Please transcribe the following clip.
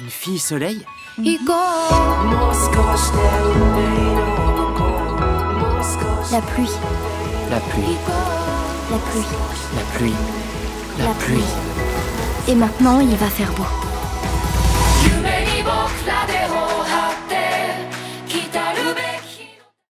Une fille soleil? Hugo. La pluie. La pluie. La pluie. La pluie. La pluie. Et maintenant, il va faire beau.